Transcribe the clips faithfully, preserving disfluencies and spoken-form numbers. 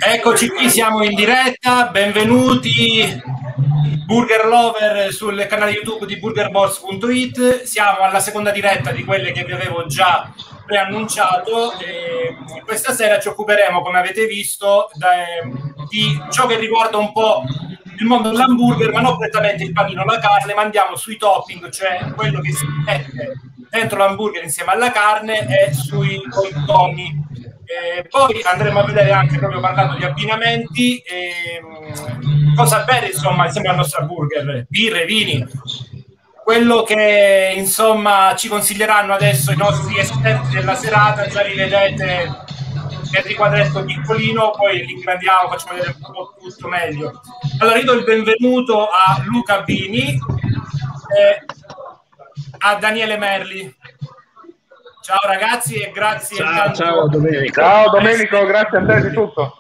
Eccoci qui, siamo in diretta, benvenuti Burger Lover sul canale YouTube di burger boss punto it. Siamo alla seconda diretta di quelle che vi avevo già preannunciato e questa sera ci occuperemo, come avete visto, da, di ciò che riguarda un po' il mondo dell'hamburger, ma non prettamente il panino, la carne, ma andiamo sui topping, cioè quello che si mette dentro l'hamburger insieme alla carne e sui contorni. Eh, poi andremo a vedere anche, proprio parlando di abbinamenti, eh, cosa bere insomma insieme al nostro hamburger, birre, vini, quello che insomma ci consiglieranno adesso i nostri esperti della serata. Già li vedete nel riquadretto piccolino, poi li ingrandiamo, facciamo vedere un po' tutto meglio. Allora io do il benvenuto a Luca Bini e a Daniele Merli. Ciao ragazzi e grazie. Ciao, ciao Domenico. Ciao Domenico, grazie a te di tutto.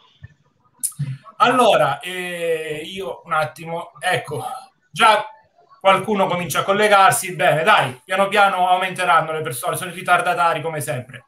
Allora, eh, io un attimo, ecco, già qualcuno comincia a collegarsi, bene, dai, piano piano aumenteranno le persone, sono i ritardatari come sempre.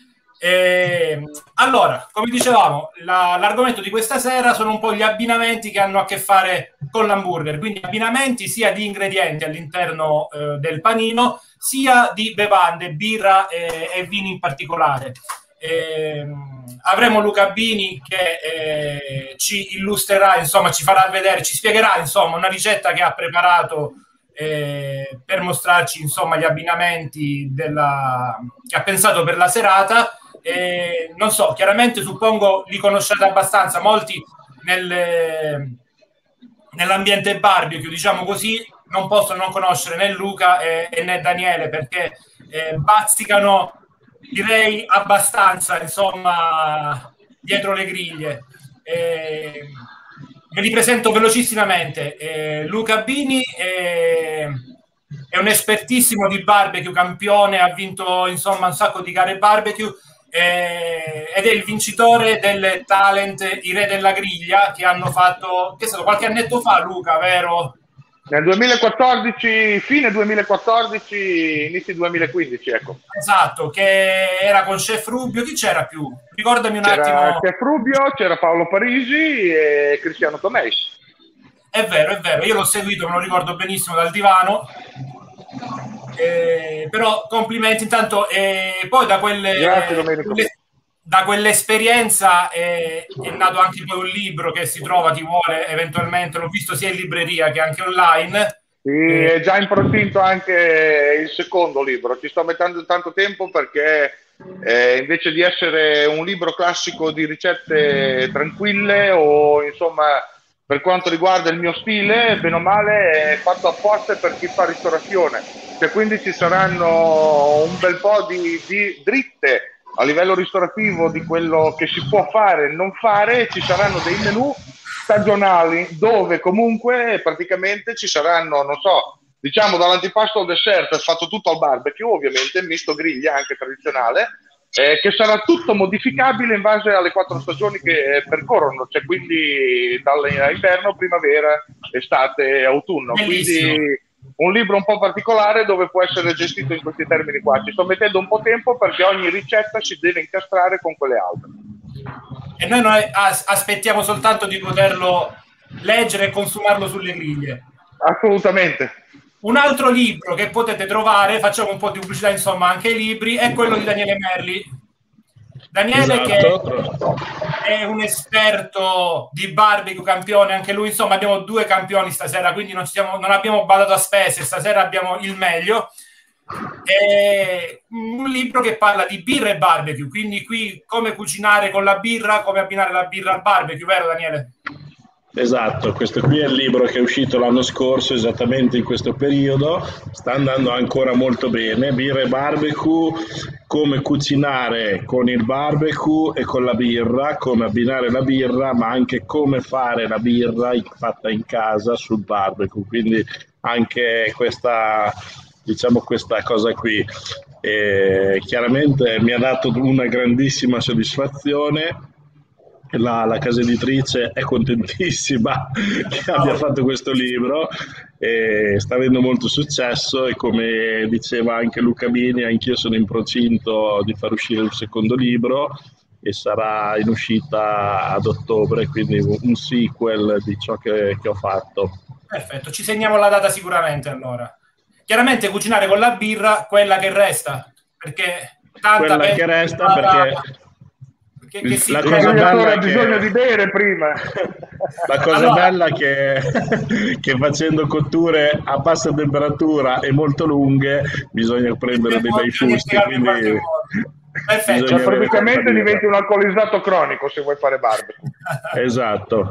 Eh, allora, come dicevamo, la, l'argomento di questa sera sono un po' gli abbinamenti che hanno a che fare con l'hamburger, quindi abbinamenti sia di ingredienti all'interno eh, del panino, sia di bevande, birra e, e vini in particolare. Eh, avremo Luca Bini che eh, ci illustrerà, insomma, ci farà vedere, ci spiegherà insomma una ricetta che ha preparato eh, per mostrarci insomma gli abbinamenti della, che ha pensato per la serata. Eh, non so, chiaramente suppongo li conoscete abbastanza, molti nel, nell'ambiente barbecue, diciamo così, non possono non conoscere né Luca e, e né Daniele, perché eh, bazzicano, direi, abbastanza, insomma, dietro le griglie. Eh, me li presento velocissimamente. Eh, Luca Bini è, è un espertissimo di barbecue, campione, ha vinto insomma un sacco di gare barbecue. Eh, ed è il vincitore del talent I Re della Griglia che hanno fatto, che è stato qualche annetto fa, Luca, vero? Nel duemilaquattordici, fine duemilaquattordici, inizi duemilaquindici, ecco. Esatto, che era con Chef Rubio. Chi c'era più? Ricordami un c'era attimo. Chef Rubio, c'era Paolo Parisi e Cristiano Tomei. È vero, è vero, io l'ho seguito, me lo ricordo benissimo dal divano. Eh, però complimenti intanto, e eh, poi da quelle, Grazie, Domenico. quelle da quell'esperienza è, è nato anche poi un libro che si trova, chi vuole eventualmente, l'ho visto sia in libreria che anche online. Sì, eh. È già in procinto anche il secondo libro, ci sto mettendo tanto tempo perché eh, invece di essere un libro classico di ricette tranquille o insomma per quanto riguarda il mio stile, bene o male è fatto apposta per chi fa ristorazione, cioè quindi ci saranno un bel po' di, di dritte a livello ristorativo di quello che si può fare e non fare. Ci saranno dei menù stagionali dove comunque praticamente ci saranno, non so, diciamo dall'antipasto al dessert, fatto tutto al barbecue, ovviamente, misto griglia anche tradizionale, eh, che sarà tutto modificabile in base alle quattro stagioni che eh, percorrono, cioè quindi dall'inverno, primavera, estate, autunno. Bellissimo. Quindi un libro un po' particolare dove può essere gestito in questi termini qua. Ci sto mettendo un po' tempo perché ogni ricetta si deve incastrare con quelle altre. E noi, noi as- aspettiamo soltanto di poterlo leggere e consumarlo sulle griglie. Assolutamente. Un altro libro che potete trovare, facciamo un po' di pubblicità insomma anche ai libri, è quello di Daniele Merli. Daniele, esatto, che è un esperto di barbecue, campione anche lui, insomma abbiamo due campioni stasera, quindi non, ci siamo, non abbiamo badato a spese, stasera abbiamo il meglio. È un libro che parla di birra e barbecue, quindi qui come cucinare con la birra, come abbinare la birra al barbecue, vero Daniele? Esatto, questo qui è il libro che è uscito l'anno scorso, esattamente in questo periodo, sta andando ancora molto bene. Birra e barbecue, come cucinare con il barbecue e con la birra, come abbinare la birra, ma anche come fare la birra fatta in casa sul barbecue, quindi anche questa, diciamo, questa cosa qui. E chiaramente mi ha dato una grandissima soddisfazione. La, la casa editrice è contentissima che abbia fatto questo libro e sta avendo molto successo, e come diceva anche Luca Bini, anch'io sono in procinto di far uscire il secondo libro e sarà in uscita ad ottobre, quindi un sequel di ciò che, che ho fatto. Perfetto, ci segniamo la data sicuramente allora. Chiaramente cucinare con la birra, quella che resta, perché tanta quella che resta perché che, che si la il cosa bella ha che... bisogno di bere prima. La cosa allora... bella che, che facendo cotture a bassa temperatura e molto lunghe bisogna prendere dei bei fusti, quindi perfetto, cioè, praticamente diventi un alcolizzato cronico se vuoi fare barbecue. Esatto.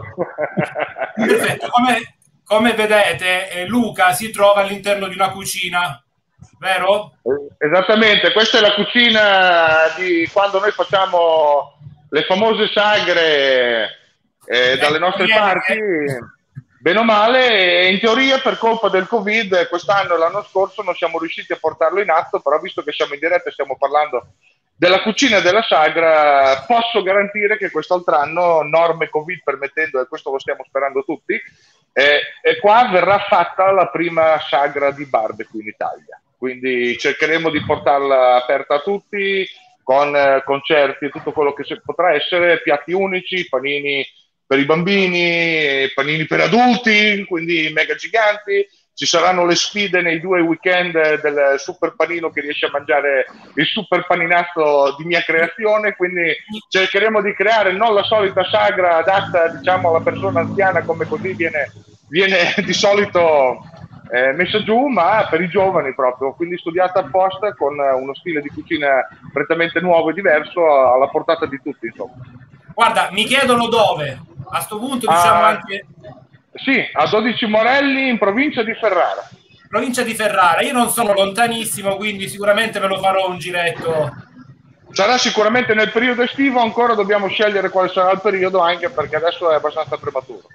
Perfetto. Come, come vedete, eh, Luca si trova all'interno di una cucina, vero? Esattamente, questa è la cucina di quando noi facciamo le famose sagre eh, dalle nostre parti, bene o male, e in teoria per colpa del Covid quest'anno e l'anno scorso non siamo riusciti a portarlo in atto, però visto che siamo in diretta e stiamo parlando della cucina e della sagra, posso garantire che quest'altro anno, norme Covid permettendo, e questo lo stiamo sperando tutti, eh, e qua verrà fatta la prima sagra di barbecue in Italia. Quindi cercheremo di portarla aperta a tutti, con eh, concerti e tutto quello che si potrà essere, piatti unici, panini per i bambini, panini per adulti, quindi mega giganti. Ci saranno le sfide nei due weekend del super panino che riesce a mangiare il super paninazzo di mia creazione, quindi cercheremo di creare non la solita sagra adatta, diciamo, alla persona anziana come così viene, viene di solito eh, messa giù, ma per i giovani proprio, quindi studiata apposta con uno stile di cucina prettamente nuovo e diverso alla portata di tutti, insomma. Guarda, mi chiedono dove, a sto punto diciamo ah, anche... Sì, a dodici Morelli in provincia di Ferrara. Provincia di Ferrara, io non sono lontanissimo, quindi sicuramente me lo farò un giretto. Sarà sicuramente nel periodo estivo, ancora dobbiamo scegliere quale sarà il periodo, anche perché adesso è abbastanza prematuro.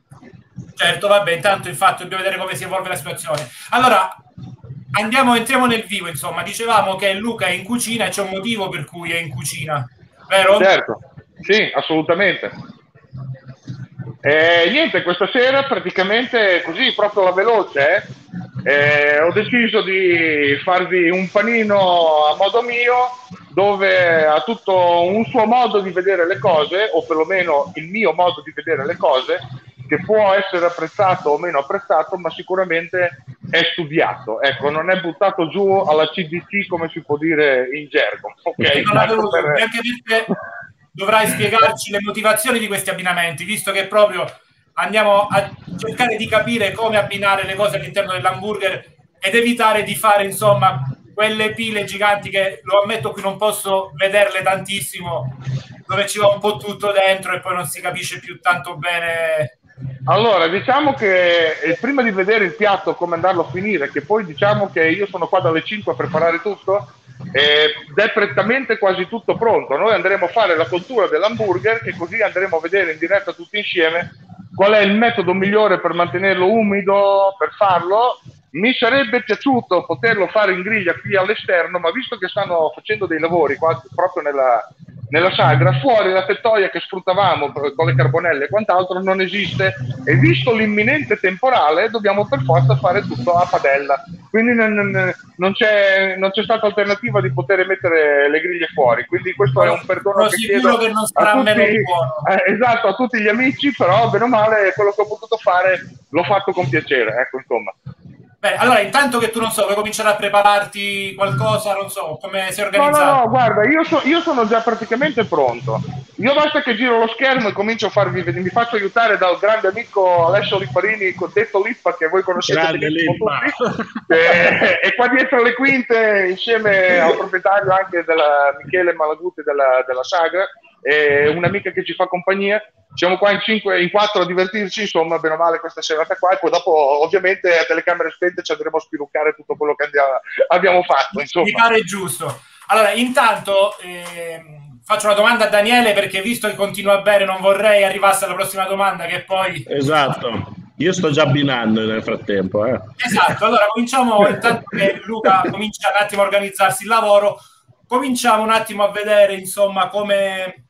Certo, vabbè, intanto infatti dobbiamo vedere come si evolve la situazione. Allora, andiamo, entriamo nel vivo, insomma, dicevamo che Luca è in cucina e c'è un motivo per cui è in cucina, vero? Certo, sì, assolutamente. E niente, questa sera praticamente così, proprio alla veloce, eh, ho deciso di farvi un panino a modo mio, dove ha tutto un suo modo di vedere le cose, o perlomeno il mio modo di vedere le cose, che può essere apprezzato o meno apprezzato, ma sicuramente è studiato. Ecco, non è buttato giù alla C D C, come si può dire in gergo. Okay? Non avevo per... anche perché dovrai spiegarci le motivazioni di questi abbinamenti, visto che proprio andiamo a cercare di capire come abbinare le cose all'interno dell'hamburger ed evitare di fare, insomma, quelle pile giganti che, lo ammetto, qui non posso vederle tantissimo, dove ci va un po' tutto dentro e poi non si capisce più tanto bene. Allora, diciamo che eh, prima di vedere il piatto, come andarlo a finire, che poi diciamo che io sono qua dalle cinque a preparare tutto, ed è prettamente quasi tutto pronto. Noi andremo a fare la cottura dell'hamburger e così andremo a vedere in diretta tutti insieme qual è il metodo migliore per mantenerlo umido, per farlo. Mi sarebbe piaciuto poterlo fare in griglia qui all'esterno, ma visto che stanno facendo dei lavori qua, proprio nella, nella sagra, fuori la tettoia che sfruttavamo con le carbonelle e quant'altro non esiste, e visto l'imminente temporale dobbiamo per forza fare tutto a padella, quindi non, non c'è non c'è stata alternativa di poter mettere le griglie fuori, quindi questo è un perdono che chiedo che non sarà a tutti, meno buono. Eh, esatto, a tutti gli amici, però bene o male quello che ho potuto fare l'ho fatto con piacere, ecco, insomma. Beh, allora, intanto che tu, non so, vuoi cominciare a prepararti qualcosa, non so, come sei organizzato? No, no, no, guarda, io, so, io sono già praticamente pronto. Io basta che giro lo schermo e comincio a farvi vedere, mi faccio aiutare dal grande amico Alessio Lipparini, detto Lippa, che voi conoscete benissimo tutti, e, e qua dietro le quinte, insieme al proprietario anche della Michele Malaguti della, della Sagra, e un'amica che ci fa compagnia. Siamo qua in cinque, in quattro a divertirci, insomma, bene o male questa serata qua, e poi dopo ovviamente a telecamere spente ci andremo a spiluccare tutto quello che andiamo, abbiamo fatto, insomma. Mi pare giusto. Allora, intanto eh, faccio una domanda a Daniele, perché visto che continua a bere non vorrei arrivasse alla prossima domanda che poi... Esatto, io sto già abbinando nel frattempo. Eh. Esatto, allora cominciamo, intanto che Luca comincia un attimo a organizzarsi il lavoro, cominciamo un attimo a vedere, insomma, come...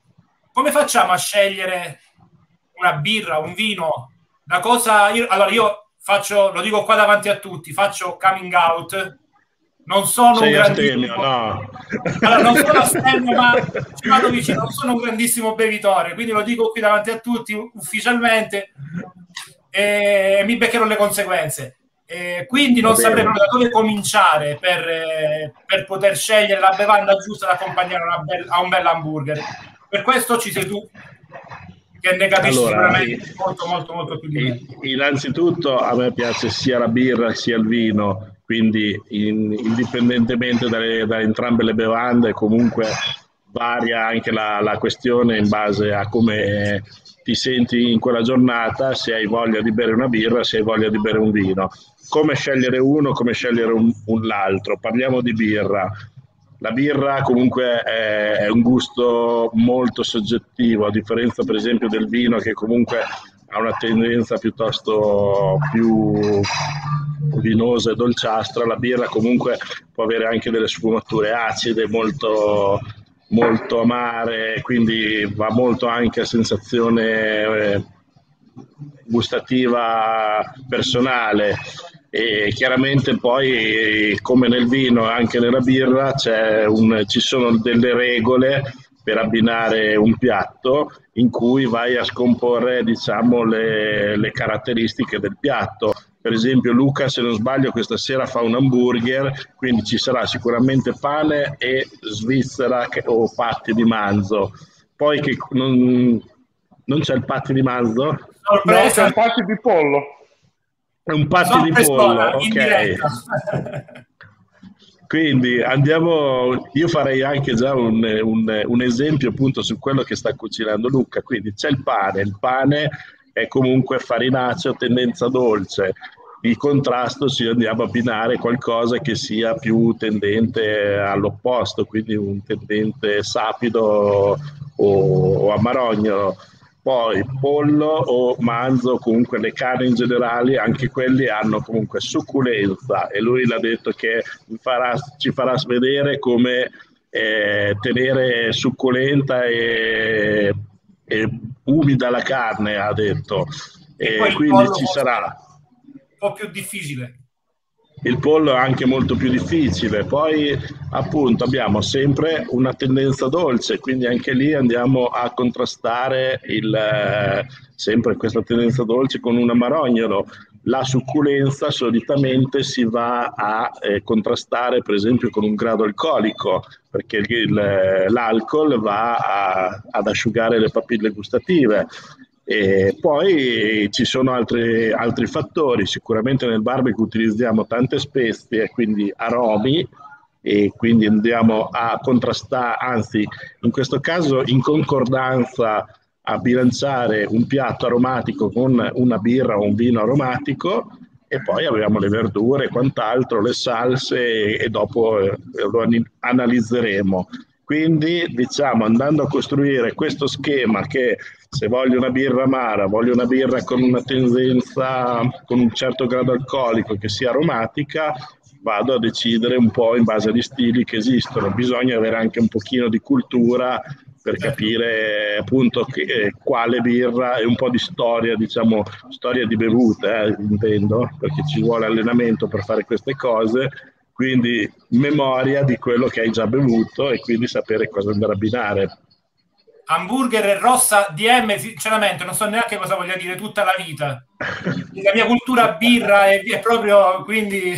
come facciamo a scegliere una birra, un vino? La cosa, io, allora io faccio, lo dico qua davanti a tutti, faccio coming out, non sono Sei un grandissimo... no. Allora, non sono astemio, ma ci vado vicino, non sono un grandissimo bevitore, quindi lo dico qui davanti a tutti ufficialmente e mi beccherò le conseguenze. E quindi non saprei proprio da dove cominciare per, eh, per poter scegliere la bevanda giusta da accompagnare a, be- a un bel hamburger. Per questo ci sei tu, che ne capisci allora, sicuramente molto molto molto più di me. Innanzitutto a me piace sia la birra sia il vino, quindi in, indipendentemente dalle, da entrambe le bevande comunque varia anche la, la questione in base a come ti senti in quella giornata, se hai voglia di bere una birra, se hai voglia di bere un vino. Come scegliere uno, come scegliere un, un l'altro. Parliamo di birra. La birra comunque è, è un gusto molto soggettivo, a differenza per esempio del vino che comunque ha una tendenza piuttosto più vinosa e dolciastra. La birra comunque può avere anche delle sfumature acide, molto, molto amare, quindi va molto anche a sensazione eh, gustativa personale. E chiaramente poi, come nel vino anche nella birra, c'è un, ci sono delle regole per abbinare un piatto in cui vai a scomporre, diciamo, le, le caratteristiche del piatto. Per esempio Luca, se non sbaglio, questa sera fa un hamburger, quindi ci sarà sicuramente pane e svizzera che, o patti di manzo. Poi che non, non c'è il patti di manzo? No, c'è un patti di pollo. È un patti di pollo, ok. Quindi andiamo, io farei anche già un, un, un esempio appunto su quello che sta cucinando Luca. Quindi c'è il pane, il pane è comunque farinaceo, tendenza dolce. Di contrasto ci andiamo a abbinare qualcosa che sia più tendente all'opposto, quindi un tendente sapido o, o amarognolo. Poi pollo o manzo, comunque le carni in generale, anche quelli hanno comunque succulenza, e lui l'ha detto che farà, ci farà vedere come eh, tenere succulenta e, e umida la carne, ha detto. E e poi quindi ci sarà un po' più difficile. Il pollo è anche molto più difficile. Poi appunto abbiamo sempre una tendenza dolce, quindi anche lì andiamo a contrastare il, eh, sempre questa tendenza dolce con un amarognolo. La succulenza solitamente si va a eh, contrastare per esempio con un grado alcolico, perché il, l'alcol va a, ad asciugare le papille gustative. E poi ci sono altri, altri fattori. Sicuramente nel barbecue utilizziamo tante spezie, quindi aromi, e quindi andiamo a contrastare, anzi in questo caso in concordanza, a bilanciare un piatto aromatico con una birra o un vino aromatico. E poi abbiamo le verdure e quant'altro, le salse, e dopo eh, lo analizzeremo. Quindi diciamo, andando a costruire questo schema che se voglio una birra amara, voglio una birra con una tendenza, con un certo grado alcolico, che sia aromatica, vado a decidere un po' in base agli stili che esistono. Bisogna avere anche un pochino di cultura per capire appunto che, eh, quale birra, e un po' di storia, diciamo storia di bevute, eh, intendo, perché ci vuole allenamento per fare queste cose. Quindi memoria di quello che hai già bevuto e quindi sapere cosa andare a abbinare. Hamburger e rossa D M, sinceramente non so neanche cosa voglia dire tutta la vita. La mia cultura birra è, è proprio, quindi...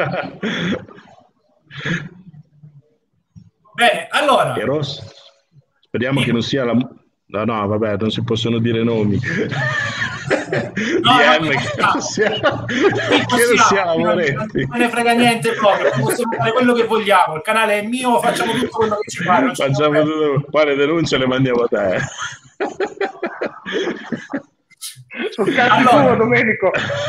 Bene, allora... E rossa? Speriamo sì. Che non sia la... No, no, vabbè, non si possono dire nomi. No, D M no, che non sia, che non sia Amoretti. Non ne frega niente proprio, possiamo fare quello che vogliamo, il canale è mio, facciamo tutto quello che ci pare. Facciamo tutto, quale denuncia le mandiamo a te. Sul cazzo allora. Tuo, Domenico.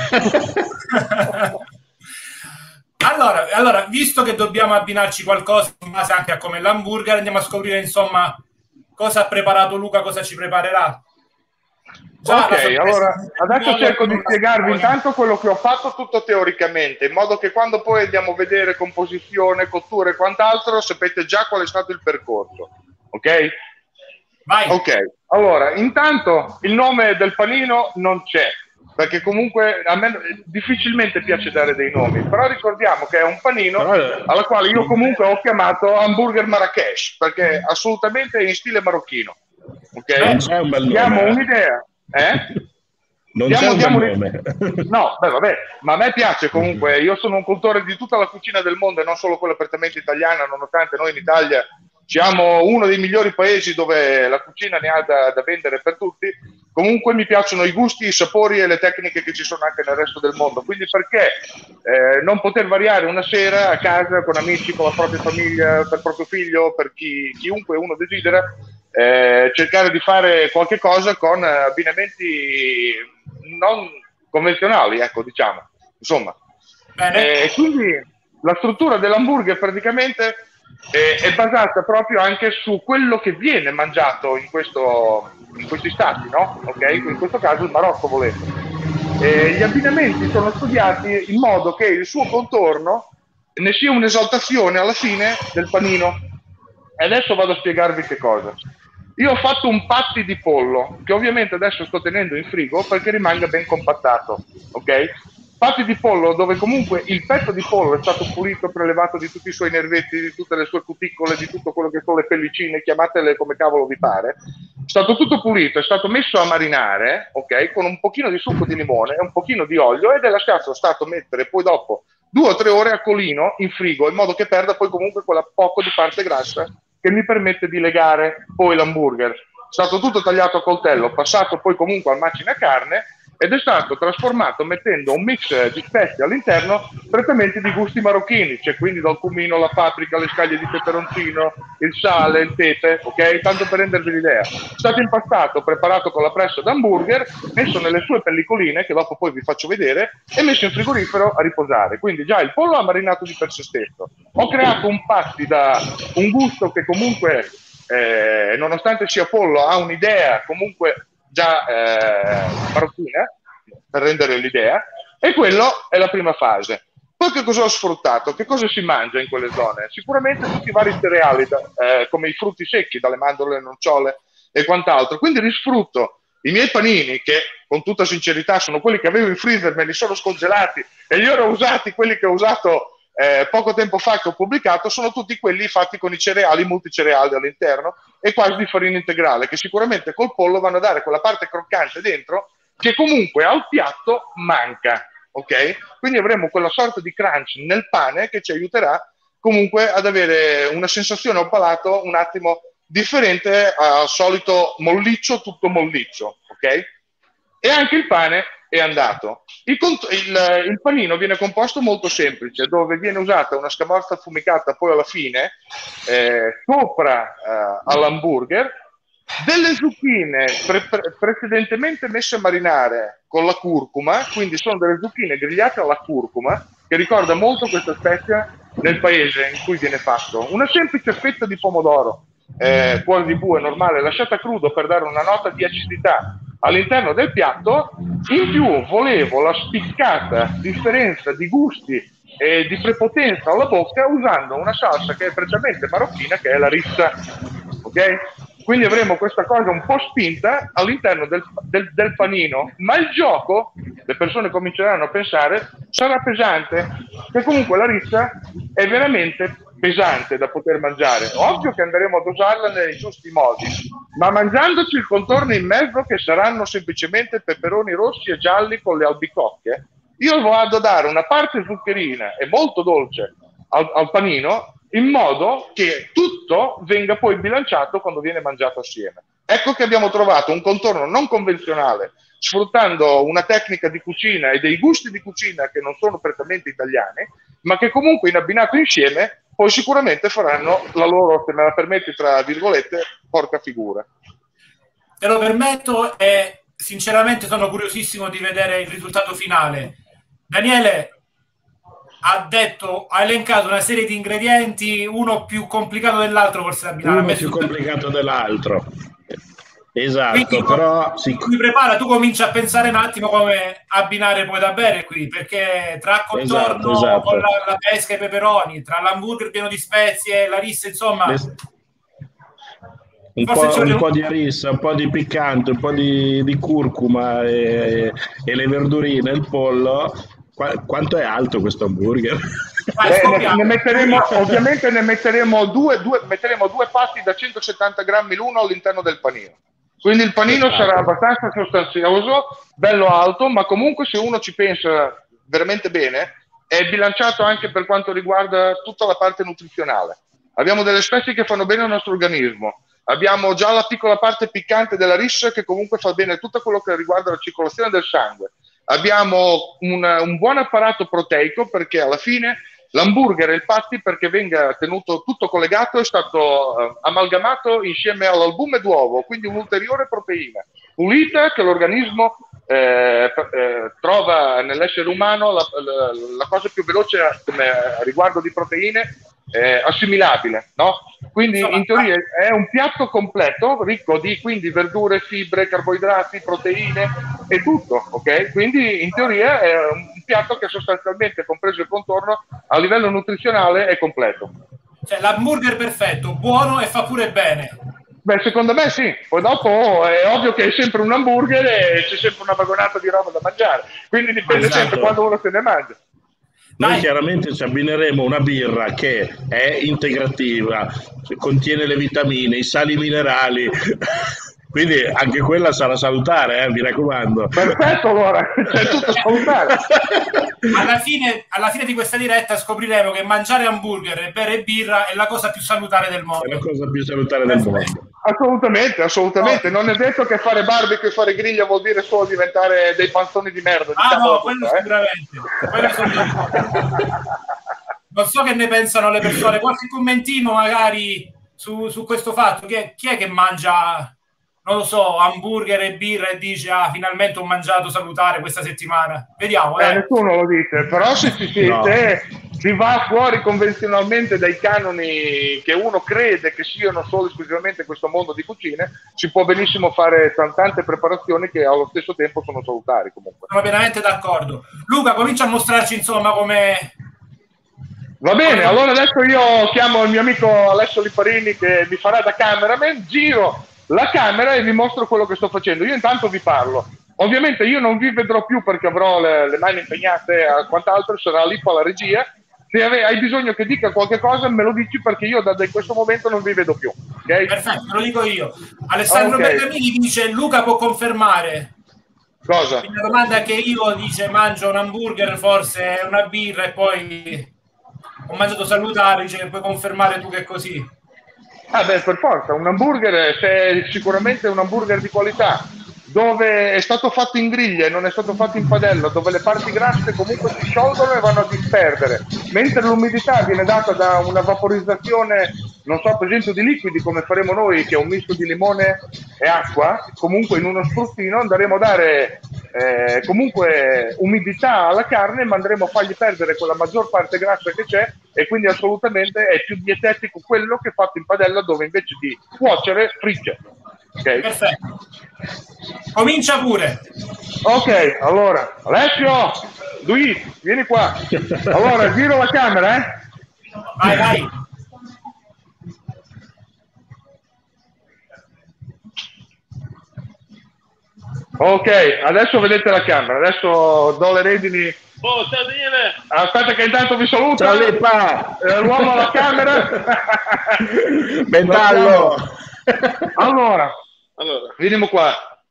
allora, allora, visto che dobbiamo abbinarci qualcosa in base anche a come l'hamburger, andiamo a scoprire insomma cosa ha preparato Luca, cosa ci preparerà. Già, ok, allora adesso cerco di spiegarvi intanto quello che ho fatto tutto teoricamente, in modo che quando poi andiamo a vedere composizione, cottura e quant'altro sapete già qual è stato il percorso, ok? Vai. Ok, allora intanto il nome del panino non c'è, perché comunque a me difficilmente piace dare dei nomi, però ricordiamo che è un panino però, alla quale io comunque ho chiamato hamburger Marrakesh, perché assolutamente in stile marocchino. Ok? Non c'è un bel nome. Diamo un'idea, eh? Non diamo, c'è un diamo bel nome. No, beh, vabbè, ma a me piace comunque, io sono un cultore di tutta la cucina del mondo e non solo quella prettamente italiana, nonostante noi in Italia siamo uno dei migliori paesi dove la cucina ne ha da, da vendere per tutti. Comunque mi piacciono i gusti, i sapori e le tecniche che ci sono anche nel resto del mondo, quindi perché eh, non poter variare una sera a casa con amici, con la propria famiglia, per il proprio figlio, per chi, chiunque uno desidera, eh, cercare di fare qualche cosa con abbinamenti non convenzionali, ecco, diciamo, insomma. E eh, quindi la struttura dell'hamburger praticamente è, è basata proprio anche su quello che viene mangiato in, questo, in questi stati, no? Ok? In questo caso il Marocco, volendo. E gli abbinamenti sono studiati in modo che il suo contorno ne sia un'esaltazione alla fine del panino. E adesso vado a spiegarvi che cosa. Io ho fatto un patty di pollo, che ovviamente adesso sto tenendo in frigo perché rimanga ben compattato, ok? Patty di pollo dove comunque il petto di pollo è stato pulito, prelevato di tutti i suoi nervetti, di tutte le sue cuticole, di tutto quello che sono le pellicine, chiamatele come cavolo vi pare. È stato tutto pulito, è stato messo a marinare, ok? Con un pochino di succo di limone e un pochino di olio ed è lasciato stato mettere poi dopo due o tre ore a colino in frigo, in modo che perda poi comunque quella poco di parte grassa che mi permette di legare poi l'hamburger. È stato tutto tagliato a coltello, passato poi comunque al macina carne ed è stato trasformato mettendo un mix di spezie all'interno prettamente di gusti marocchini, cioè quindi dal cumino, la paprika, le scaglie di peperoncino, il sale, il pepe, ok? Tanto per rendervi l'idea. È stato impastato, preparato con la pressa d'hamburger, messo nelle sue pellicoline, che dopo poi vi faccio vedere, e messo in frigorifero a riposare. Quindi già il pollo ha marinato di per sé stesso. Ho creato un pasty da un gusto che comunque, eh, nonostante sia pollo, ha un'idea comunque già eh, marocchina, per rendere l'idea, e quello è la prima fase. Poi che cosa ho sfruttato? Che cosa si mangia in quelle zone? Sicuramente tutti i vari cereali, eh, come i frutti secchi, dalle mandorle, nocciole e quant'altro. Quindi risfrutto i miei panini, che con tutta sincerità sono quelli che avevo in freezer, me li sono scongelati e li ho usati, quelli che ho usato Eh, poco tempo fa, che ho pubblicato, sono tutti quelli fatti con i cereali, multicereali all'interno e quasi di farina integrale, che sicuramente col pollo vanno a dare quella parte croccante dentro che comunque al piatto manca, ok? Quindi avremo quella sorta di crunch nel pane che ci aiuterà comunque ad avere una sensazione al palato un attimo differente al solito molliccio, tutto molliccio, ok? E anche il pane è andato. Il, il, il panino viene composto molto semplice, dove viene usata una scamorza affumicata poi alla fine, eh, sopra eh, all'hamburger, delle zucchine pre pre precedentemente messe a marinare con la curcuma, quindi sono delle zucchine grigliate alla curcuma, che ricorda molto questa spezia nel paese in cui viene fatto. Una semplice fetta di pomodoro, eh, cuore di bue normale, lasciata crudo per dare una nota di acidità all'interno del piatto. In più volevo la spiccata differenza di gusti e di prepotenza alla bocca usando una salsa che è prettamente marocchina, che è la rissa, ok? Quindi avremo questa cosa un po' spinta all'interno del, del, del panino, ma il gioco, le persone cominceranno a pensare, sarà pesante, che comunque la rissa è veramente pesante da poter mangiare. Ovvio che andremo a dosarla nei giusti modi, ma mangiandoci il contorno in mezzo, che saranno semplicemente peperoni rossi e gialli con le albicocche, io vado a dare una parte zuccherina e molto dolce al, al panino, in modo che tutto venga poi bilanciato quando viene mangiato assieme. Ecco che abbiamo trovato un contorno non convenzionale, sfruttando una tecnica di cucina e dei gusti di cucina che non sono prettamente italiani, ma che comunque in abbinato insieme poi sicuramente faranno la loro, se me la permetti tra virgolette, porca figura. Te lo permetto e sinceramente sono curiosissimo di vedere il risultato finale. Daniele ha detto, ha elencato una serie di ingredienti, uno più complicato dell'altro, forse da abbinare. Uno più complicato dell'altro. Esatto, quindi, però si prepara, tu cominci a pensare un attimo come abbinare poi da bere qui, perché tra contorno, esatto, esatto. con la, la pesca e i peperoni, tra l'hamburger pieno di spezie, la rissa, insomma. Un po', un po' di arissa, un po' di piccante, un po' di, di curcuma e, e le verdurine, il pollo. Qu- quanto è alto questo hamburger? Beh, ne, ne metteremo, ovviamente ne metteremo due, due, metteremo due pasti da centosettanta grammi l'uno all'interno del panino. Quindi il panino sarà abbastanza sostanzioso, bello alto, ma comunque se uno ci pensa veramente bene, è bilanciato anche per quanto riguarda tutta la parte nutrizionale. Abbiamo delle spezie che fanno bene al nostro organismo. Abbiamo già la piccola parte piccante della riccia che comunque fa bene tutto quello che riguarda la circolazione del sangue. Abbiamo un, un buon apparato proteico perché alla fine l'hamburger e il patty, perché venga tenuto tutto collegato, è stato uh, amalgamato insieme all'albume d'uovo, quindi un'ulteriore proteina pulita che l'organismo eh, eh, trova nell'essere umano la, la, la cosa più veloce come riguardo di proteine eh, assimilabile, no? Quindi in teoria è un piatto completo, ricco di quindi verdure, fibre, carboidrati, proteine e tutto, ok? Quindi in teoria è un piatto che sostanzialmente, compreso il contorno, a livello nutrizionale è completo. Cioè l'hamburger perfetto, buono e fa pure bene. Beh, secondo me sì, poi dopo è ovvio che è sempre un hamburger e c'è sempre una vagonata di roba da mangiare, quindi dipende esatto. sempre quando uno se ne mangia. Noi Dai. chiaramente ci abbineremo una birra che è integrativa, contiene le vitamine, i sali minerali, quindi anche quella sarà salutare, eh, mi raccomando. Perfetto, allora, c'è tutto salutare. Alla fine, alla fine di questa diretta scopriremo che mangiare hamburger e bere birra è la cosa più salutare del mondo. È la cosa più salutare del mondo. Assolutamente, assolutamente. No. Non è detto che fare barbecue e fare griglia vuol dire solo diventare dei panzoni di merda. Ah diciamo no, quello tutto, sicuramente. Eh? Quello sono... Non so che ne pensano le persone. Qualche commentino magari su, su questo fatto. Chi è, chi è che mangia, non lo so, hamburger e birra e dice ah, finalmente ho mangiato salutare questa settimana? Vediamo. Eh, eh. Nessuno lo dice, però se ci siete... No. Si va fuori convenzionalmente dai canoni che uno crede che siano solo esclusivamente questo mondo di cucine, si può benissimo fare tante preparazioni che allo stesso tempo sono salutari comunque. Sono pienamente d'accordo. Luca, comincia a mostrarci insomma come... Va bene, allora adesso io chiamo il mio amico Alessio Liparini che mi farà da cameraman, giro la camera e vi mostro quello che sto facendo. Io intanto vi parlo. Ovviamente io non vi vedrò più perché avrò le, le mani impegnate a quant'altro, sarà lì poi la regia. Se hai bisogno che dica qualche cosa me lo dici perché io da, da questo momento non vi vedo più, okay? Perfetto, lo dico io. Alessandro okay. Bergamini dice Luca può confermare cosa? La domanda è che io dice mangio un hamburger, forse una birra e poi ho mangiato salutare, dice che puoi confermare tu che è così. Ah beh, per forza, un hamburger è sicuramente un hamburger di qualità, dove è stato fatto in griglia e non è stato fatto in padella, dove le parti grasse comunque si sciolgono e vanno a disperdere, mentre l'umidità viene data da una vaporizzazione, non so, per esempio di liquidi come faremo noi, che è un misto di limone e acqua, comunque in uno spruzzino andremo a dare eh, comunque umidità alla carne, ma andremo a fargli perdere quella maggior parte grassa che c'è e quindi assolutamente è più dietetico quello che fatto in padella, dove invece di cuocere frigge. Okay. Perfetto, comincia pure. Ok, allora Alessio, Luis, vieni qua. Allora giro la camera, eh? Vai, vai. Ok, adesso vedete la camera, adesso do le redini. Oh, ciao Daniele. Aspetta che intanto vi saluto. Ciao Lipa. Eh, l'uomo alla camera. Metallo. Allora, allora, veniamo qua.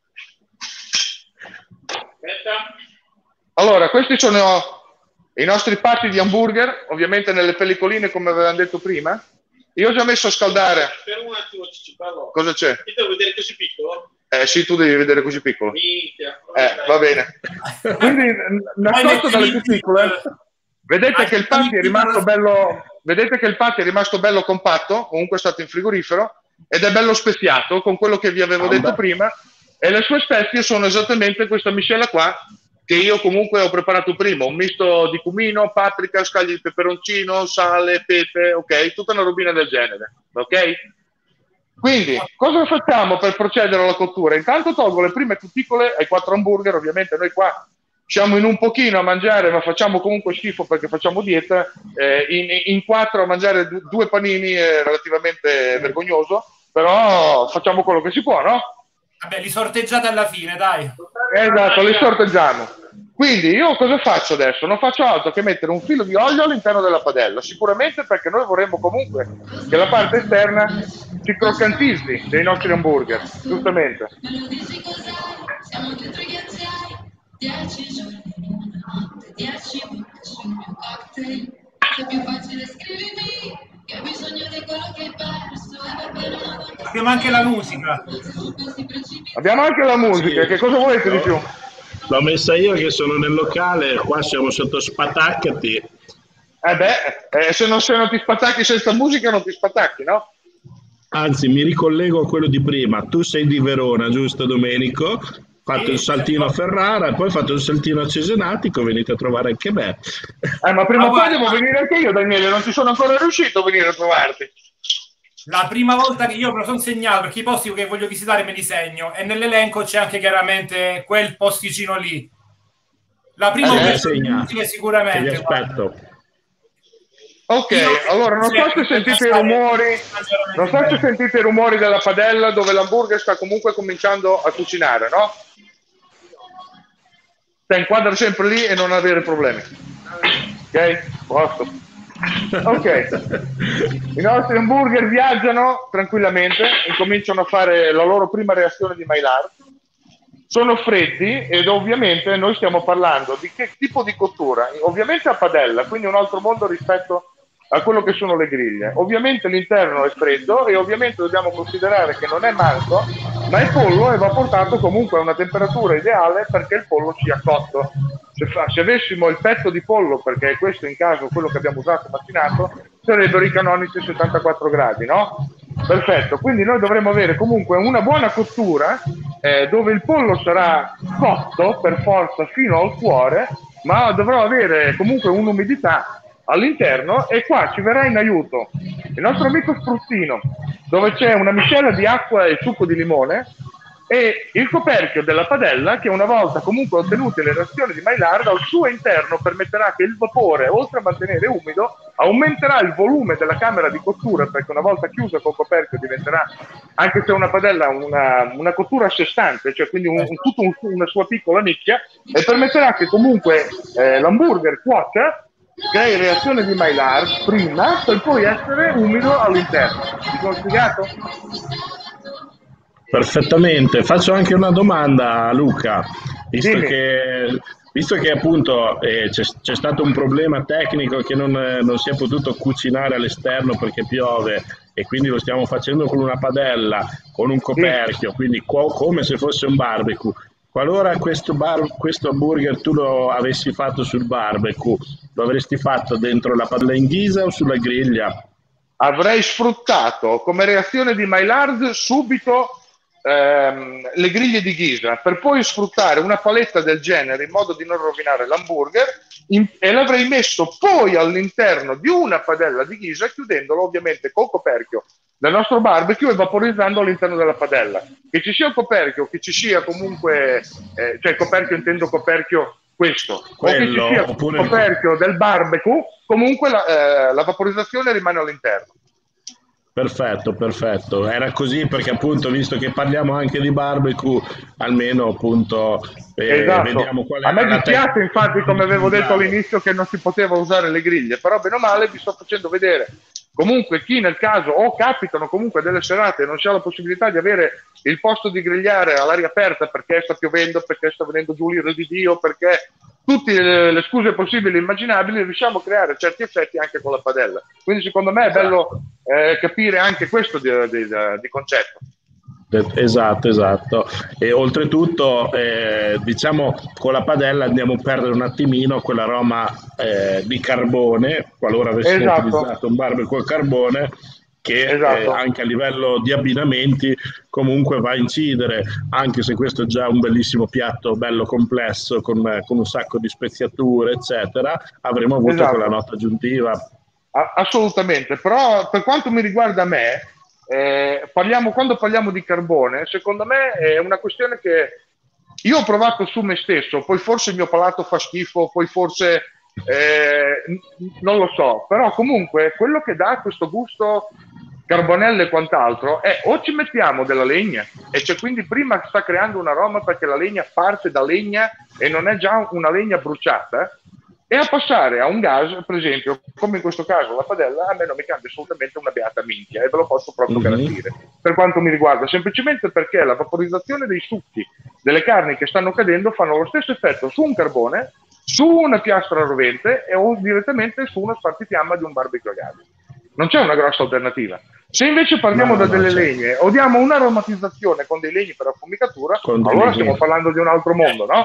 Aspetta. Allora, questi sono i nostri patti di hamburger, ovviamente nelle pellicoline come avevamo detto prima. Io ho già messo a scaldare. Per un attimo ci parlo. Cosa c'è? Io devo vedere così piccolo? Eh sì, tu devi vedere così piccolo. Minchia. Eh, va bene. Quindi, nascosto dalle più piccole, vedete che il patty è rimasto bello, vedete che il patty è rimasto bello compatto, comunque è stato in frigorifero, ed è bello speziato con quello che vi avevo detto prima, e le sue spezie sono esattamente questa miscela qua, che io comunque ho preparato prima, un misto di cumino, paprika, scaglie di peperoncino, sale, pepe, ok? Tutta una robina del genere, ok? Quindi, cosa facciamo per procedere alla cottura? Intanto tolgo le prime cuticole ai quattro hamburger, ovviamente noi qua siamo in un pochino a mangiare, ma facciamo comunque schifo perché facciamo dieta, eh, in, in quattro a mangiare due panini è relativamente vergognoso, però facciamo quello che si può, no? Vabbè, li sorteggiate alla fine, dai. Esatto, li sorteggiamo. Quindi io cosa faccio adesso? Non faccio altro che mettere un filo di olio all'interno della padella, sicuramente perché noi vorremmo comunque che la parte esterna si croccantizzi dei nostri hamburger, giustamente. Abbiamo anche la musica. Abbiamo anche la musica, Sì. che cosa volete di più? L'ho messa io che sono nel locale, qua siamo sotto spataccati. Eh beh, eh, se, non, se non ti spatacchi senza musica non ti spatacchi, no? Anzi, mi ricollego a quello di prima. Tu sei di Verona, giusto Domenico? Fatto Sì, il saltino a Ferrara e poi fatto il saltino a Cesenatico, venite a trovare anche me. Eh, ma prima Ma o poi guarda- devo venire anche io, Daniele, non ci sono ancora riuscito a venire a trovarti. La prima volta che io me lo sono segnato, perché i posti che voglio visitare me li segno, e nell'elenco c'è anche chiaramente quel posticino lì. La prima Eh, occasione segna, utile che vi sicuramente. aspetto. Ok, Io- allora non so se sentite i rumori, non so se sentite i rumori della padella dove l'hamburger sta comunque cominciando a cucinare, no? Sta inquadra sempre lì e non avere problemi. Ok? Posto. Ok. I nostri hamburger viaggiano tranquillamente, incominciano a fare la loro prima reazione di Maillard. Sono freddi ed ovviamente noi stiamo parlando di che tipo di cottura? Ovviamente a padella, quindi un altro mondo rispetto a quello che sono le griglie. Ovviamente l'interno è freddo e ovviamente dobbiamo considerare che non è manco, ma il pollo va portato comunque a una temperatura ideale perché il pollo sia cotto. Se, fa, se avessimo il petto di pollo, perché questo in caso quello che abbiamo usato macinato, sarebbero i canonici settantaquattro gradi, no? Perfetto, quindi noi dovremo avere comunque una buona cottura eh, dove il pollo sarà cotto per forza fino al cuore, ma dovrà avere comunque un'umidità all'interno e qua ci verrà in aiuto il nostro amico spruzzino dove c'è una miscela di acqua e succo di limone e il coperchio della padella che una volta comunque ottenute le reazioni di Maillard al suo interno permetterà che il vapore, oltre a mantenere umido, aumenterà il volume della camera di cottura perché una volta chiusa col coperchio diventerà, anche se una padella, una, una cottura a sé stante, cioè quindi un, un, tutta un, una sua piccola nicchia e permetterà che comunque eh, l'hamburger cuocia crei reazione di Maillard prima per poi essere umido all'interno. Vi sono spiegato? Perfettamente. Faccio anche una domanda a Luca, visto Dimmi. che, visto che appunto eh, c'è, c'è stato un problema tecnico che non, non si è potuto cucinare all'esterno perché piove e quindi lo stiamo facendo con una padella, con un coperchio, sì. Quindi co- come se fosse un barbecue. Qualora questo, bar, questo hamburger tu lo avessi fatto sul barbecue, lo avresti fatto dentro la padella in ghisa o sulla griglia? Avrei sfruttato come reazione di Maillard subito ehm, le griglie di ghisa per poi sfruttare una paletta del genere in modo di non rovinare l'hamburger in, e l'avrei messo poi all'interno di una padella di ghisa chiudendolo ovviamente col coperchio del nostro barbecue e vaporizzando all'interno della padella. Che ci sia il coperchio, che ci sia comunque, eh, cioè coperchio intendo coperchio questo, Quello, o che ci sia oppure il coperchio del barbecue, comunque la, eh, la vaporizzazione rimane all'interno. Perfetto, perfetto. Era così perché appunto, visto che parliamo anche di barbecue, almeno appunto eh, esatto. Vediamo qual è a me la dispiace te- infatti, come avevo detto all'inizio, che non si poteva usare le griglie, però bene o male vi sto facendo vedere comunque chi nel caso o capitano comunque delle serate e non si ha la possibilità di avere il posto di grigliare all'aria aperta perché sta piovendo, perché sta venendo giù l'ira di Dio, perché tutte le, le scuse possibili e immaginabili, riusciamo a creare certi effetti anche con la padella. Quindi secondo me è bello eh, capire anche questo di, di, di concetto. Esatto, esatto. E oltretutto, eh, diciamo, con la padella andiamo a perdere un attimino quell'aroma eh, di carbone, qualora avessimo esatto. utilizzato un barbecue al carbone, che esatto. eh, anche a livello di abbinamenti comunque va a incidere, anche se questo è già un bellissimo piatto bello complesso, con, con un sacco di speziature, eccetera, avremo avuto esatto. quella nota aggiuntiva. A- assolutamente, però per quanto mi riguarda me, Eh, parliamo, quando parliamo di carbone, secondo me è una questione che io ho provato su me stesso, poi forse il mio palato fa schifo, poi forse eh, n- non lo so, però comunque quello che dà questo gusto carbonelle e quant'altro, è o ci mettiamo della legna, e cioè quindi prima sta creando un aroma perché la legna parte da legna e non è già una legna bruciata, e a passare a un gas, per esempio, come in questo caso la padella, a me non mi cambia assolutamente una beata minchia, e ve lo posso proprio Mm-hmm. garantire, per quanto mi riguarda, semplicemente perché la vaporizzazione dei succhi delle carni che stanno cadendo fanno lo stesso effetto su un carbone, su una piastra rovente e o direttamente su uno spartifiamma di un barbecue a gas. Non c'è una grossa alternativa. Se invece partiamo No, da no, delle certo. legne o diamo un'aromatizzazione con dei legni per affumicatura, Con dei allora legni. stiamo parlando di un altro mondo, no?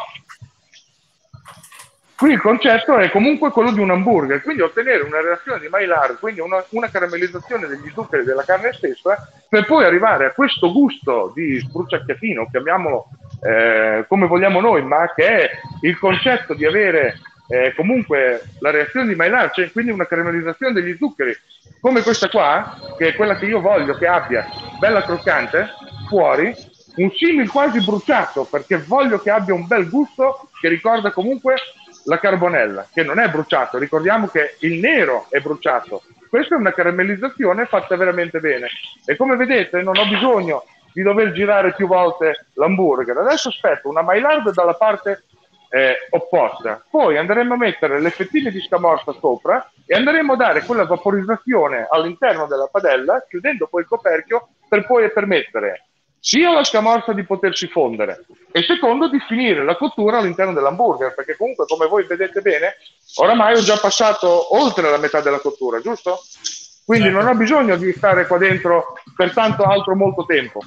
Qui il concetto è comunque quello di un hamburger, quindi ottenere una reazione di Maillard, quindi una, una caramellizzazione degli zuccheri della carne stessa, per poi arrivare a questo gusto di spruciacchiatino, chiamiamolo eh, come vogliamo noi, ma che è il concetto di avere eh, comunque la reazione di Maillard, cioè quindi una caramellizzazione degli zuccheri, come questa qua, che è quella che io voglio che abbia, bella croccante, fuori, un simil quasi bruciato, perché voglio che abbia un bel gusto che ricorda comunque la carbonella, che non è bruciato, ricordiamo che il nero è bruciato. Questa è una caramellizzazione fatta veramente bene, e come vedete non ho bisogno di dover girare più volte l'hamburger. Adesso aspetto una Maillard dalla parte eh, opposta, poi andremo a mettere le fettine di scamorza sopra e andremo a dare quella vaporizzazione all'interno della padella, chiudendo poi il coperchio, per poi permettere sia la scamorza di potersi fondere e secondo di finire la cottura all'interno dell'hamburger, perché comunque come voi vedete bene oramai ho già passato oltre la metà della cottura, giusto? Quindi certo. non ho bisogno di stare qua dentro per tanto altro molto tempo.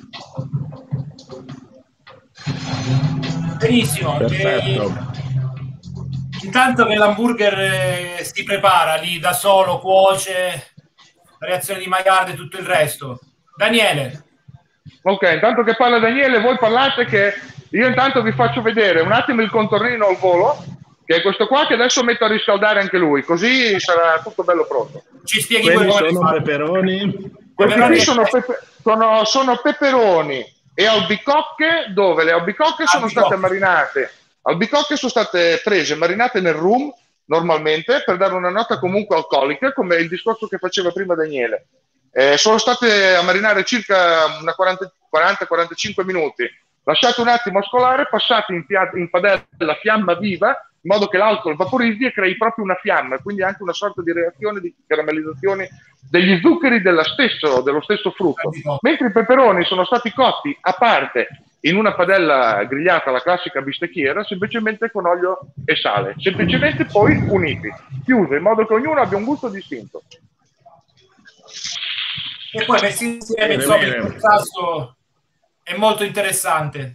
Benissimo. Perfetto. E intanto che l'hamburger eh, si prepara lì da solo, cuoce, la reazione di Maillard e tutto il resto. Daniele. Ok, intanto che parla Daniele, voi parlate, che io intanto vi faccio vedere un attimo il contornino al volo, che è questo qua, che adesso metto a riscaldare anche lui, così sarà tutto bello pronto. Ci spieghi Quelli poi come sono li fai. peperoni. Questi qui sono, Peperoni- pepe- sono, sono peperoni e albicocche, dove le albicocche sono Albicocche. state marinate, albicocche sono state prese, marinate nel rum normalmente per dare una nota comunque alcolica, come il discorso che faceva prima Daniele. Eh, sono state a marinare circa una quaranta quarantacinque minuti, lasciate un attimo a scolare, passate in, pia- in padella a fiamma viva, in modo che l'alcol vaporizzi e crei proprio una fiamma, quindi anche una sorta di reazione di caramellizzazione degli zuccheri della stesso, dello stesso frutto. Mentre i peperoni sono stati cotti a parte in una padella grigliata, la classica bistecchiera, semplicemente con olio e sale, semplicemente poi uniti, chiuso, in modo che ognuno abbia un gusto distinto. E poi messi insieme, Bene, insomma, bene. il contrasto è molto interessante.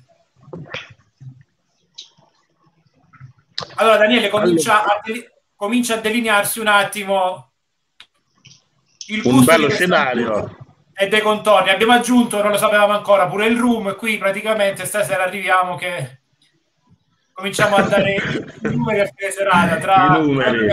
Allora Daniele comincia, a, de- comincia a delinearsi un attimo il Un gusto bello di questa scenario. e dei contorni. Abbiamo aggiunto, non lo sapevamo ancora, pure il room, e qui praticamente stasera arriviamo che cominciamo a dare i numeri a fine serata tra I numeri.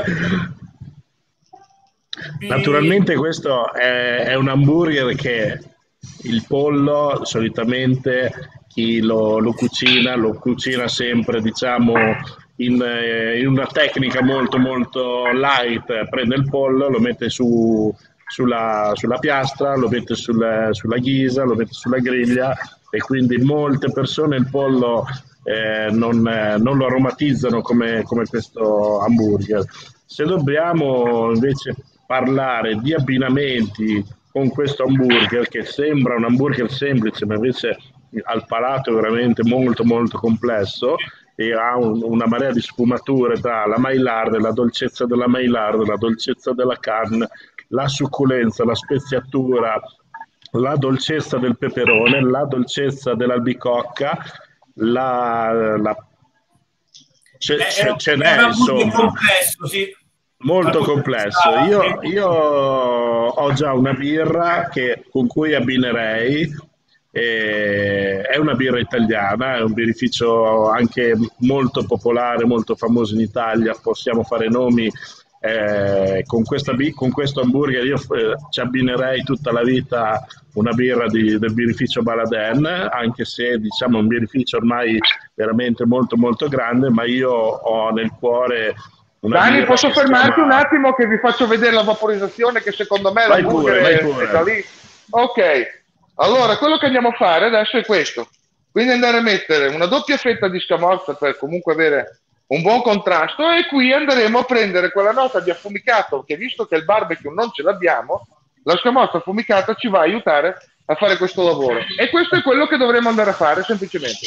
Di- Naturalmente questo è, è un hamburger che il pollo solitamente chi lo, lo cucina lo cucina sempre, diciamo, in, eh, in una tecnica molto molto light. Prende il pollo, lo mette su, sulla, sulla piastra, lo mette sul, sulla ghisa, lo mette sulla griglia, e quindi molte persone il pollo eh, non, eh, non lo aromatizzano come, come questo hamburger. Se dobbiamo invece parlare di abbinamenti con questo hamburger, che sembra un hamburger semplice ma invece al palato è veramente molto molto complesso e ha un, una marea di sfumature tra la Maillard, la dolcezza della Maillard, la dolcezza della carne, la succulenza, la speziatura, la dolcezza del peperone, la dolcezza dell'albicocca, la, la... Ce, è- ce, è un- ce è un n'è hamburger insomma. complesso, sì. Molto Dal punto di complesso. vista- Io, io ho già una birra che, con cui abbinerei, e è una birra italiana, è un birrificio anche molto popolare, molto famoso in Italia, possiamo fare nomi. Eh, con, questa, bi- con questo hamburger io eh, ci abbinerei tutta la vita una birra di, del birrificio Baladin, anche se diciamo è un birrificio ormai veramente molto molto grande, ma io ho nel cuore una Dani, birra posso che si fermarti chiama- un attimo che vi faccio vedere la vaporizzazione, che secondo me Vai l'hamburger pure, vai è, pure. è da lì. Ok, allora quello che andiamo a fare adesso è questo. Quindi andare a mettere una doppia fetta di scamorza per comunque avere un buon contrasto, e qui andremo a prendere quella nota di affumicato che, visto che il barbecue non ce l'abbiamo, la scamorza affumicata ci va a aiutare a fare questo lavoro. E questo è quello che dovremo andare a fare semplicemente.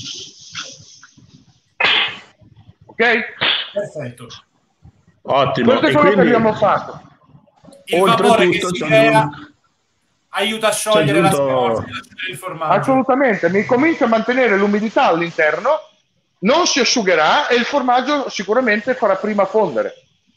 Ok? Perfetto. Ottimo. Questo è E quello quindi, che abbiamo fatto. Il vapore che si c'è crea aggiunto- aiuta a c'è sciogliere la aggiunto- scamorza e a sciogliere il formaggio. Assolutamente, mi comincia a mantenere l'umidità all'interno, non si asciugherà e il formaggio sicuramente farà prima fondere.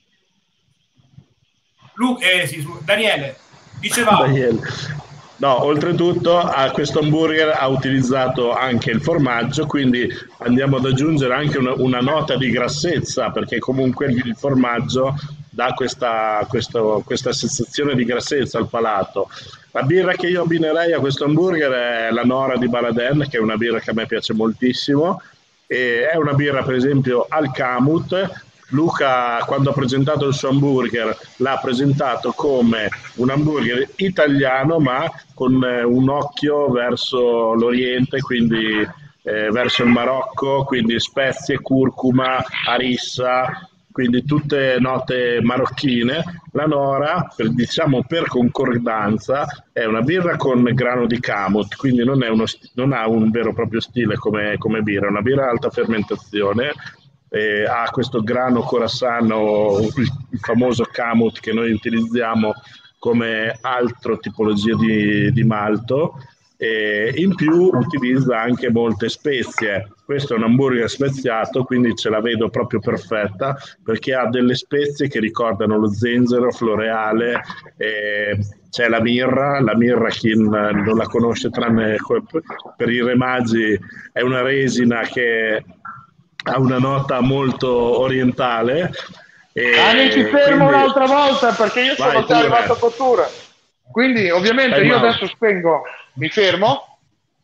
Lu- eh, sì, su- Daniele, dicevamo, Daniele. No, oltretutto a questo hamburger ha utilizzato anche il formaggio, quindi andiamo ad aggiungere anche una, una nota di grassezza, perché comunque il, il formaggio dà questa, questo- questa sensazione di grassezza al palato. La birra che io abbinerei a questo hamburger è la Nora di Baladin, che è una birra che a me piace moltissimo, e è una birra per esempio al Kamut. Luca, quando ha presentato il suo hamburger, l'ha presentato come un hamburger italiano, ma con eh, un occhio verso l'Oriente, quindi eh, verso il Marocco, quindi spezie, curcuma, harissa, quindi tutte note marocchine. La Nora, per, diciamo per concordanza, è una birra con grano di Kamut, quindi non, è uno, non ha un vero e proprio stile come, come birra, è una birra ad alta fermentazione. Eh, ha questo grano corassano, il, il famoso Kamut che noi utilizziamo come altra tipologia di, di malto, e in più utilizza anche molte spezie. Questo è un hamburger speziato, quindi ce la vedo proprio perfetta, perché ha delle spezie che ricordano lo zenzero floreale, eh, c'è la mirra, la mirra chi non la conosce tranne per i re magi, è una resina che ha una nota molto orientale. E Ani, ci fermo quindi- un'altra volta perché io Vai sono già pure. arrivato a cottura. Quindi ovviamente Time io out. adesso spengo, mi fermo.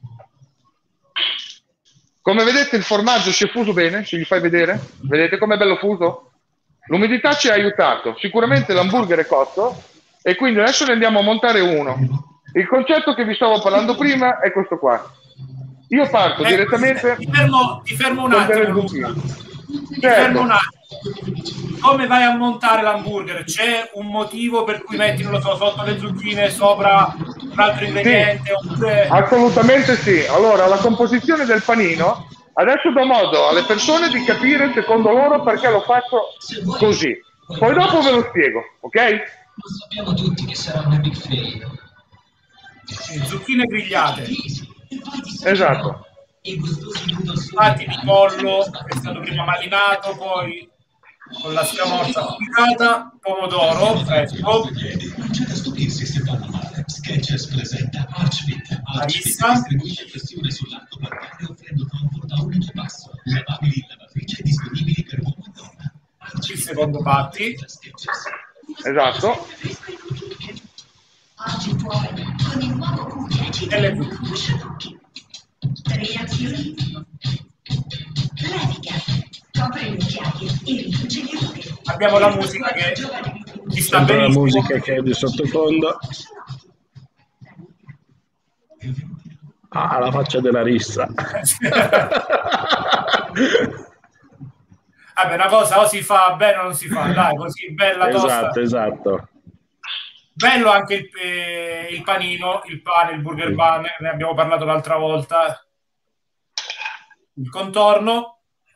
Come vedete il formaggio si è fuso bene, se gli fai vedere. Vedete com'è bello fuso? L'umidità ci ha aiutato. Sicuramente l'hamburger è cotto e quindi adesso ne andiamo a montare uno. Il concetto che vi stavo parlando prima è questo qua. Io parto eh, direttamente ti fermo, ti fermo un con attimo, delle Luca. zucchine. Ti Certo. fermo un attimo. Come vai a montare l'hamburger? C'è un motivo per cui metti, non lo so, sotto le zucchine, sopra un altro ingrediente? Oppure... Assolutamente sì. Allora, la composizione del panino, adesso do modo alle persone di capire secondo loro perché lo faccio così. Poi dopo ve lo spiego, ok? Lo sappiamo tutti che sarà una big fail. Sì, zucchine grigliate, Esatto. fatti di pollo che è stato prima marinato, poi con la scamorza affumicata, pomodoro fresco, Non c'è da stupirsi se vanno male. Sketchers presenta Archfit. Archfit Arissa. distribuisce pressione sull'arco parziale offrendo comfort a ogni passo. Lavabili in lavatrice disponibili per uomo e donna. il secondo patti, Esatto. Oggi puoi con il nuovo Q dieci e le reazioni. Revigas copre le chiavi e riduce gli errori. abbiamo la musica che ci sta sempre la benissimo. musica che è di sottofondo. Ah, la faccia della rissa. Vabbè, una cosa o si fa bene o non si fa, dai, così bella tosta. Esatto, esatto. Bello anche il, eh, il panino, il pane, il burger bun, ne abbiamo parlato l'altra volta. Il contorno.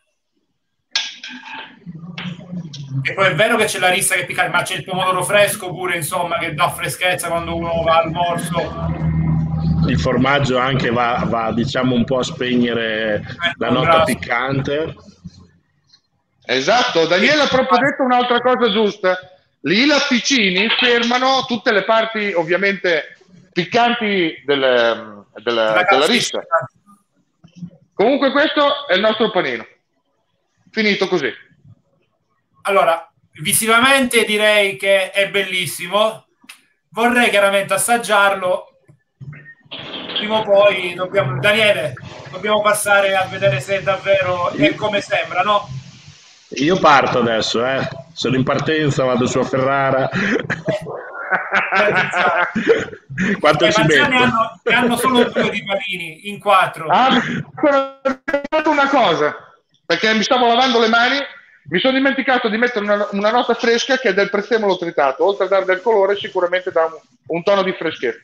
E poi è vero che c'è la rissa che è piccante, ma c'è il pomodoro fresco pure, insomma, che dà freschezza quando uno va al morso. Il formaggio anche va, va diciamo un po' a spegnere la nota piccante. Esatto, Daniele ha proprio detto un'altra cosa giusta. Lì i latticini fermano tutte le parti ovviamente piccanti delle, delle, della rissa. Comunque questo è il nostro panino. Finito così. Allora, visivamente direi che è bellissimo. Vorrei chiaramente assaggiarlo. Prima o poi dobbiamo... Daniele, dobbiamo passare a vedere se davvero è come sembra, no? Io parto adesso, eh. Sono in partenza, vado su a Ferrara. Quanto eh, ci ne metto? hanno, ne hanno solo due di panini in quattro. Ah, mi sono dimenticato una cosa, perché mi stavo lavando le mani, mi sono dimenticato di mettere una, una nota fresca che è del prezzemolo tritato, oltre a dare del colore sicuramente dà un, un tono di freschezza.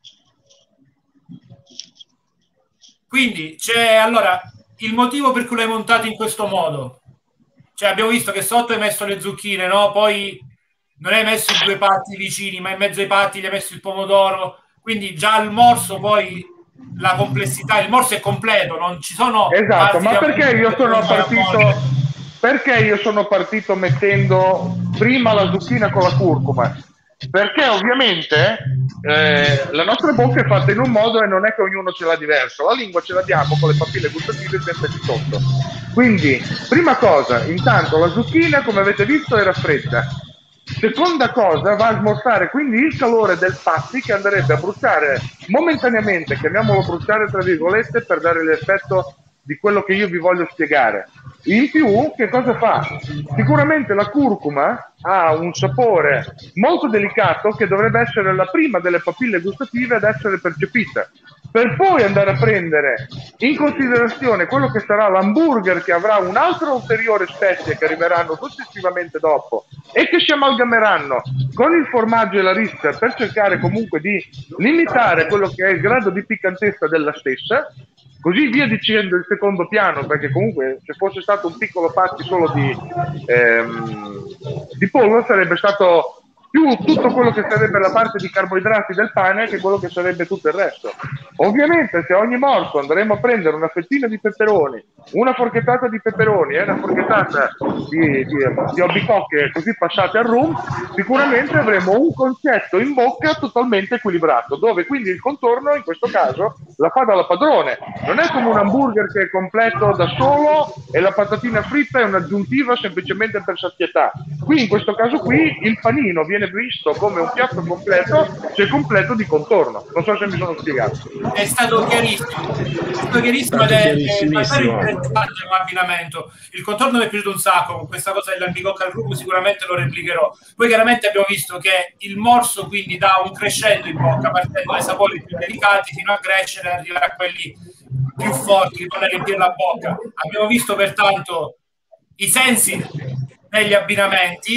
Quindi c'è allora il motivo per cui l'hai montato in questo modo. Cioè abbiamo visto che sotto hai messo le zucchine, no? Poi non hai messo i due patti vicini, ma in mezzo ai patti gli hai messo il pomodoro. Quindi già il morso poi la complessità, il morso è completo, non ci sono... Esatto, ma parti perché io sono partito perché io sono partito mettendo prima la zucchina con la curcuma? Perché ovviamente eh, la nostra bocca è fatta in un modo e non è che ognuno ce l'ha diverso, la lingua ce l'abbiamo con le papille gustative sempre di sotto. Quindi, prima cosa, intanto la zucchina, come avete visto, era fredda. Seconda cosa, va a smorzare quindi il calore del passi che andrebbe a bruciare momentaneamente, chiamiamolo bruciare tra virgolette, per dare l'effetto di quello che io vi voglio spiegare. In più, che cosa fa? Sicuramente la curcuma ha un sapore molto delicato che dovrebbe essere la prima delle papille gustative ad essere percepita, per poi andare a prendere in considerazione quello che sarà l'hamburger, che avrà un'altra ulteriore spezie che arriveranno successivamente dopo e che si amalgameranno con il formaggio e la riccia per cercare comunque di limitare quello che è il grado di piccantezza della stessa. Così via dicendo il secondo piano, perché comunque se fosse stato un piccolo patti solo di, ehm, di pollo sarebbe stato più tutto quello che sarebbe la parte di carboidrati del pane che quello che sarebbe tutto il resto. Ovviamente se ogni morso andremo a prendere una fettina di peperoni, una forchettata di peperoni e una forchettata di, di, di albicocche così passate al rum, sicuramente avremo un concetto in bocca totalmente equilibrato, dove quindi il contorno in questo caso la fa dalla padrone. Non è come un hamburger che è completo da solo e la patatina fritta è un'aggiuntiva semplicemente per sazietà. Qui in questo caso qui il panino viene visto come un piatto completo, se completo di contorno. Non so se mi sono spiegato. È stato chiarissimo, è stato chiarissimo ed è, è interessante come abbinamento. Il contorno mi è piaciuto un sacco, con questa cosa dell'albicocca al rum sicuramente lo replicherò. Poi chiaramente abbiamo visto che il morso quindi dà un crescendo in bocca, partendo dai sapori più delicati fino a crescere e arrivare a quelli più forti che vanno a riempire la bocca. Abbiamo visto pertanto i sensi degli abbinamenti,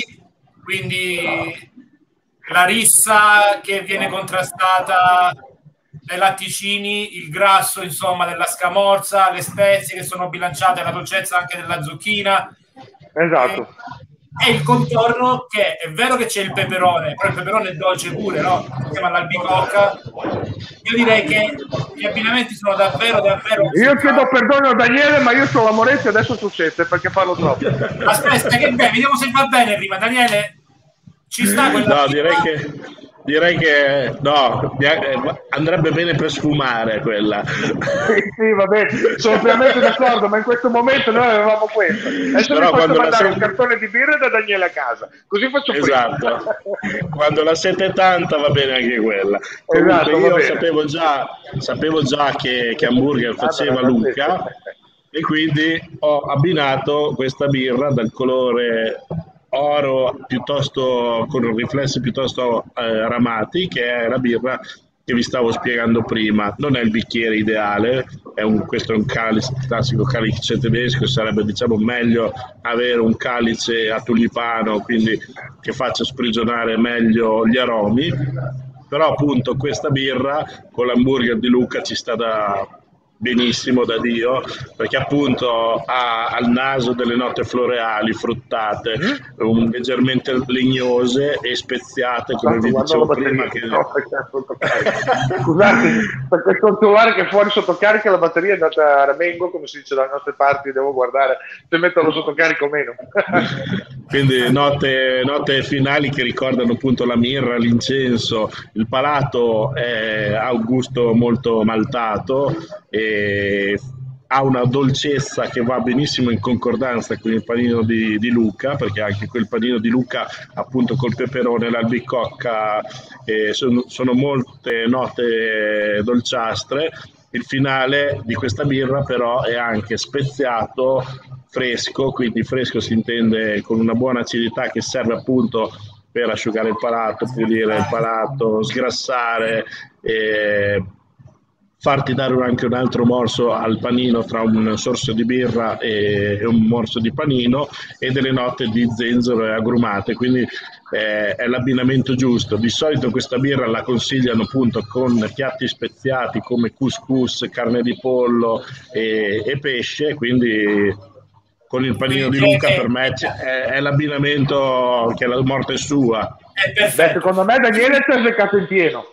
quindi la rissa che viene contrastata dai latticini, il grasso insomma della scamorza, le spezie che sono bilanciate, la dolcezza anche della zucchina. Esatto. E, e il contorno, che è vero che c'è il peperone, però il peperone è dolce pure, no? Insieme all'albicocca. Io direi che gli abbinamenti sono davvero davvero... Io chiedo perdono a Daniele, ma io sono l'amorezzo adesso su sette perché parlo troppo. Aspetta, che beh, vediamo se va bene prima. Daniele, ci sta quella... No, direi che... Direi che no, andrebbe bene per sfumare quella. Sì, sì, va bene, sono pienamente d'accordo, ma in questo momento noi avevamo questo. Adesso mi faccio mandare sete... un cartone di birra da Daniele a casa, così faccio esatto. Prima. Quando la sette e tanta va bene anche quella. Comunque esatto, io sapevo già, sapevo già che, che hamburger faceva ah, Luca e quindi ho abbinato questa birra dal colore oro piuttosto con riflessi piuttosto eh, ramati, che è la birra che vi stavo spiegando prima. Non è il bicchiere ideale, è un, questo è un calice, classico calice tedesco, sarebbe diciamo meglio avere un calice a tulipano, quindi che faccia sprigionare meglio gli aromi, però appunto questa birra con l'hamburger di Luca ci sta da benissimo, da Dio, perché appunto ha al naso delle note floreali, fruttate, un, leggermente legnose e speziate, come vi dicevo prima. Che... No, scusate, perché controllare che è fuori sotto carica la batteria è andata a ramengo, come si dice dalle nostre parti, devo guardare se metterlo sotto carica o meno. Quindi note, note finali che ricordano appunto la mirra, l'incenso, il palato è, ha un gusto molto maltato e ha una dolcezza che va benissimo in concordanza con il panino di, di Luca, perché anche quel panino di Luca appunto col peperone e l'albicocca eh, sono, sono molte note dolciastre. Il finale di questa birra però è anche speziato, fresco, quindi fresco si intende con una buona acidità che serve appunto per asciugare il palato, pulire il palato, sgrassare, e farti dare anche un altro morso al panino tra un sorso di birra e un morso di panino, e delle note di zenzero e agrumate, quindi eh, è l'abbinamento giusto. Di solito questa birra la consigliano appunto con piatti speziati come couscous, carne di pollo e, e pesce, quindi con il panino di Luca per me è, è l'abbinamento che la morte è sua. Beh, secondo me Daniele si è beccato in pieno.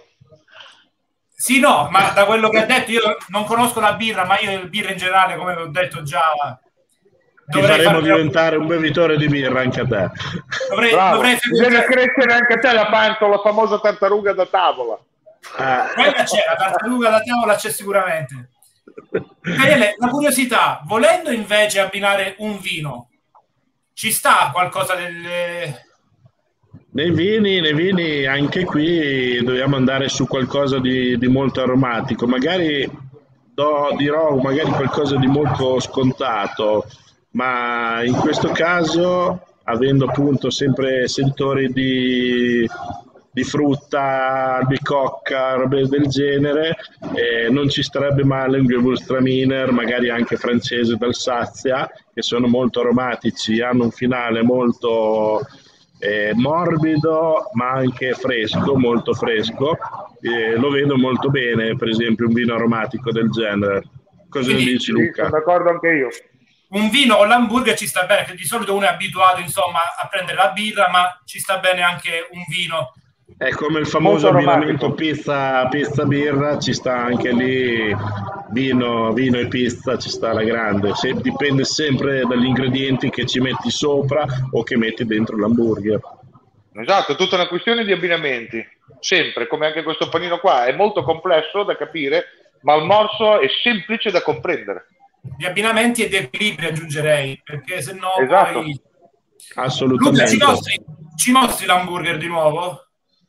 Sì, no, ma da quello che ha detto, io non conosco la birra, ma io il birra in generale, come ho detto già, ti faremo diventare un bevitore di birra anche a te. Dovrei, Bravo. dovrei Deve crescere anche a te la panza, la famosa tartaruga da tavola. Eh. Quella c'è, la tartaruga da tavola c'è sicuramente. Daniele, la curiosità, volendo invece abbinare un vino, ci sta qualcosa delle... Nei vini, nei vini anche qui dobbiamo andare su qualcosa di, di molto aromatico, magari do, dirò magari qualcosa di molto scontato, ma in questo caso, avendo appunto sempre sentori di, di frutta, albicocca, robe del genere, eh, non ci starebbe male un Gewürztraminer, magari anche francese d'Alsazia, che sono molto aromatici, hanno un finale molto... Eh, morbido ma anche fresco, molto fresco, eh, lo vedo molto bene per esempio un vino aromatico del genere. Cosa ne dici, Luca? Sì, sono d'accordo anche io. Un vino o l'hamburger ci sta bene, che di solito uno è abituato insomma a prendere la birra, ma ci sta bene anche un vino. È come il famoso abbinamento pizza, pizza birra, ci sta anche lì vino, vino e pizza, ci sta alla grande. Se, dipende sempre dagli ingredienti che ci metti sopra o che metti dentro l'hamburger. Esatto, è tutta una questione di abbinamenti, sempre, come anche questo panino qua, è molto complesso da capire, ma il morso è semplice da comprendere. Di abbinamenti e di equilibri aggiungerei, perché se no esatto. poi... Assolutamente. Luca, ci mostri, ci mostri l'hamburger di nuovo?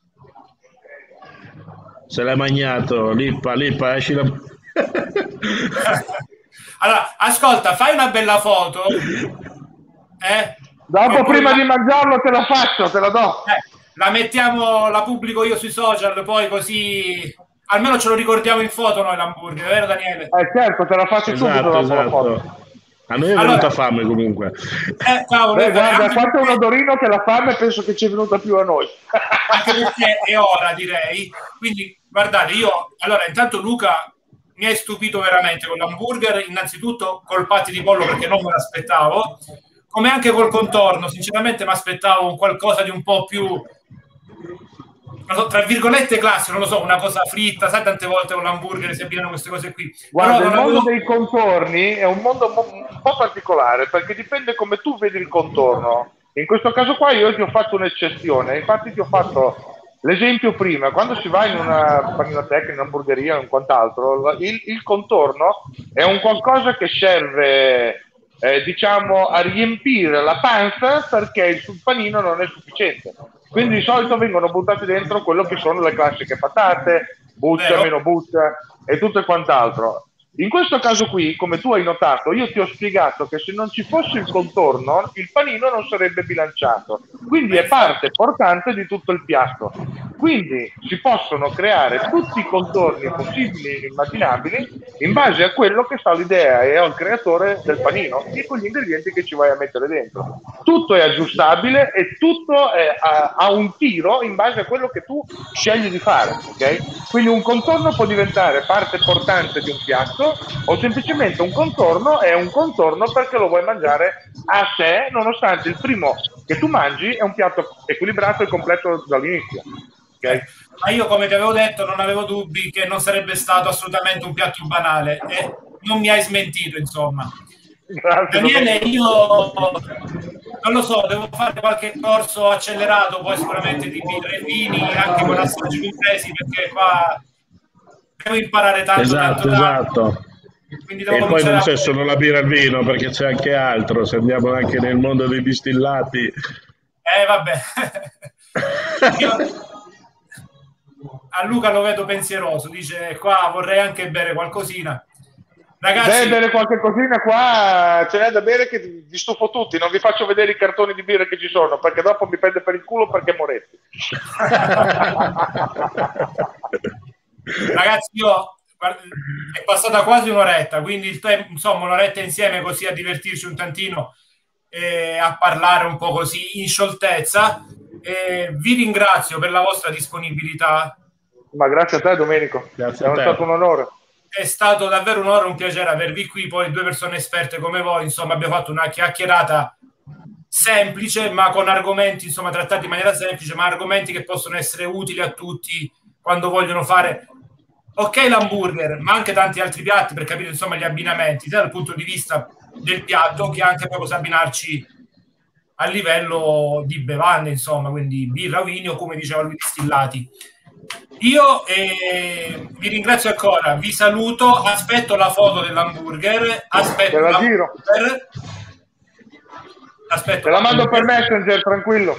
Se l'hai mangiato, Lippa, Lippa, esci la... Allora, ascolta, fai una bella foto. Eh? Dopo, prima la... di mangiarlo, te la faccio, te la do. Eh, la mettiamo, la pubblico io sui social, poi così almeno ce lo ricordiamo in foto noi l'hamburger, vero Daniele? Eh certo, te la faccio esatto, subito dopo esatto. la foto. A noi è allora, venuta fame comunque. Eh, cavolo, Beh, guarda, anche quanto perché... è un odorino che la fame penso che ci è venuta più a noi. Anche perché è ora, direi. Quindi, guardate, io... Allora, intanto Luca mi hai stupito veramente con l'hamburger, innanzitutto col patti di pollo perché non me l'aspettavo, come anche col contorno. Sinceramente mi aspettavo qualcosa di un po' più... non so, tra virgolette classico, non lo so, una cosa fritta, sai, tante volte con l'hamburger si abbinano queste cose qui. Guarda, però il mondo avevo... dei contorni è un mondo un po' particolare, perché dipende come tu vedi il contorno. In questo caso qua io ti ho fatto un'eccezione, infatti ti ho fatto l'esempio prima, quando si va in una paninoteca, in un'hamburgeria o in quant'altro, il, il contorno è un qualcosa che serve, eh, diciamo, a riempire la panza perché il sul panino non è sufficiente. Quindi di solito vengono buttate dentro quello che sono le classiche patate, buccia, meno buccia e tutto e quant'altro. In questo caso qui, come tu hai notato, io ti ho spiegato che se non ci fosse il contorno, il panino non sarebbe bilanciato. Quindi è parte portante di tutto il piatto. Quindi si possono creare tutti i contorni possibili e immaginabili in base a quello che sta l'idea e al creatore del panino e con gli ingredienti che ci vai a mettere dentro. Tutto è aggiustabile e tutto è a, a un tiro in base a quello che tu scegli di fare. Okay? Quindi un contorno può diventare parte portante di un piatto, o semplicemente un contorno è un contorno perché lo vuoi mangiare a sé, nonostante il primo che tu mangi è un piatto equilibrato e completo dall'inizio. Okay? Ma io, come ti avevo detto, non avevo dubbi che non sarebbe stato assolutamente un piatto banale e non mi hai smentito, insomma. Grazie, Daniele, io non lo so, devo fare qualche corso accelerato poi sicuramente di birra e vini, anche con assaggi compresi, perché qua devo imparare tanto, esatto, tanto, tanto. Esatto. E poi non c'è solo la birra e il vino, perché c'è anche altro, se andiamo anche nel mondo dei distillati. Eh vabbè. Io... A Luca lo vedo pensieroso, dice qua vorrei anche bere qualcosina. Ragazzi, bere qualche cosina qua, ce n'è da bere che vi stufo tutti, non vi faccio vedere i cartoni di birra che ci sono, perché dopo mi prende per il culo perché Moretti. Ragazzi, io guarda, è passata quasi un'oretta, quindi il tempo, insomma, un'oretta insieme così a divertirci un tantino e a parlare un po' così in scioltezza. E vi ringrazio per la vostra disponibilità. Ma grazie a te, Domenico, Grazie è a te. stato un onore. È stato davvero un onore, un piacere avervi qui, poi due persone esperte come voi, insomma abbiamo fatto una chiacchierata semplice ma con argomenti insomma trattati in maniera semplice, ma argomenti che possono essere utili a tutti quando vogliono fare ok l'hamburger, ma anche tanti altri piatti, per capire insomma gli abbinamenti sia dal punto di vista del piatto che anche poi cosa abbinarci a livello di bevande, insomma, quindi birra, vino, come diceva lui, distillati. Io eh, vi ringrazio ancora, vi saluto, aspetto la foto dell'hamburger, aspetto Te la la giro. aspetto Te la mando per Messenger, tranquillo.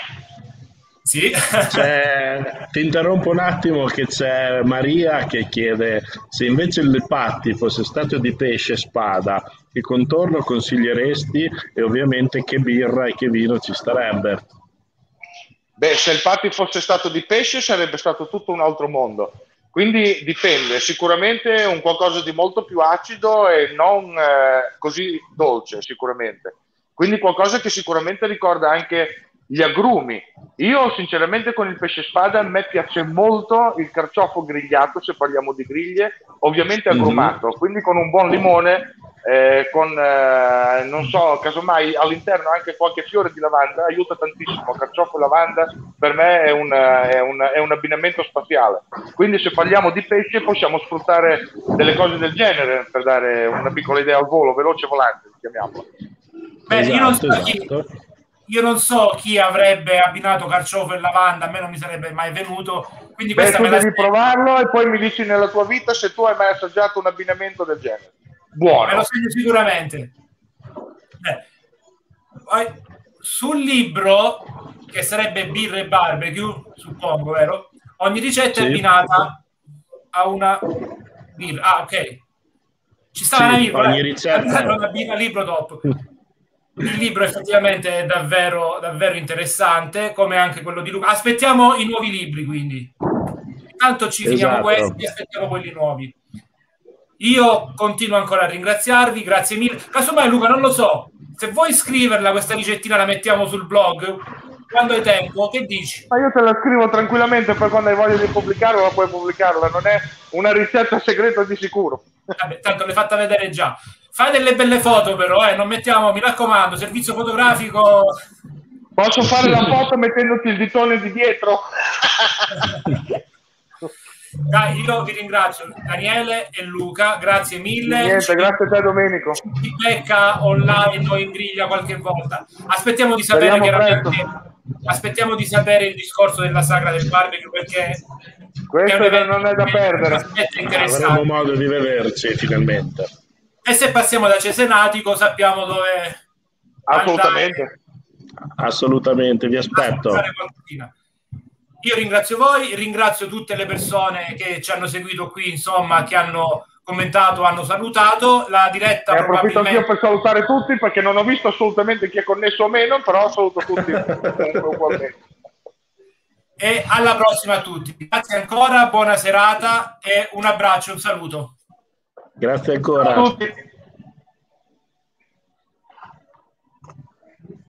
Sì. C'è- ti interrompo un attimo che c'è Maria che chiede se invece il patti fosse stato di pesce spada, che contorno consiglieresti e ovviamente che birra e che vino ci starebbe? Beh, se il patty fosse stato di pesce sarebbe stato tutto un altro mondo. Quindi dipende, sicuramente un qualcosa di molto più acido e non eh, così dolce, sicuramente. Quindi qualcosa che sicuramente ricorda anche gli agrumi. Io sinceramente con il pesce spada a me piace molto il carciofo grigliato, se parliamo di griglie, ovviamente agrumato, quindi con un buon limone, eh, con eh, non so, casomai all'interno anche qualche fiore di lavanda, aiuta tantissimo. Carciofo e lavanda per me è un, è un, è un abbinamento spaziale. Quindi se parliamo di pesce possiamo sfruttare delle cose del genere per dare una piccola idea al volo, veloce volante, chiamiamola. Beh, io non Esatto, so chi, esatto. io non so chi avrebbe abbinato carciofo e lavanda, a me non mi sarebbe mai venuto, quindi Beh, questa tu me la devi provarlo e poi mi dici nella tua vita se tu hai mai assaggiato un abbinamento del genere. Buono. me lo segno sicuramente. Eh, poi, sul libro, che sarebbe birra e barbecue, suppongo, vero? Ogni ricetta Sì. è abbinata a una birra. Ah, ok. Ci stava Sì, una virgola. ogni eh. ricetta- Non abbina libro dopo. Il libro effettivamente è davvero, davvero interessante, come anche quello di Luca. Aspettiamo i nuovi libri, quindi. Intanto ci finiamo Esatto. questi, aspettiamo quelli nuovi. Io continuo ancora a ringraziarvi, grazie mille. Casomai Luca, non lo so, se vuoi scriverla questa ricettina la mettiamo sul blog, quando hai tempo, che dici? Ma io te la scrivo tranquillamente, poi quando hai voglia di pubblicarla la puoi pubblicarla, non è una ricetta segreta di sicuro. Vabbè, tanto l'hai fatta vedere già. Fai delle belle foto però, eh, non mettiamo, mi raccomando, servizio fotografico. Posso fare la foto mettendoti il ditone di dietro? Dai, io vi ringrazio Daniele e Luca, grazie mille. Niente, Ci- grazie a te Domenico. Ci becca online o in griglia qualche volta. Aspettiamo di sapere Speriamo chiaramente, aspettiamo di sapere il discorso della sagra del barbecue, perché Questo è un evento non è da che- perdere. aspetta, Avremo interessante. modo di vederci finalmente. E se passiamo da Cesenatico sappiamo dove Assolutamente. Assolutamente, vi andare a aspetto. mangiare qualcosina. Io ringrazio voi, ringrazio tutte le persone che ci hanno seguito qui, insomma, che hanno commentato, hanno salutato. La diretta Ne approfitto anch'io probabilmente... per salutare tutti perché non ho visto assolutamente chi è connesso o meno, però saluto tutti comunque ugualmente. E alla prossima a tutti. Grazie ancora, buona serata e un abbraccio, un saluto. Grazie Ciao a ancora. tutti.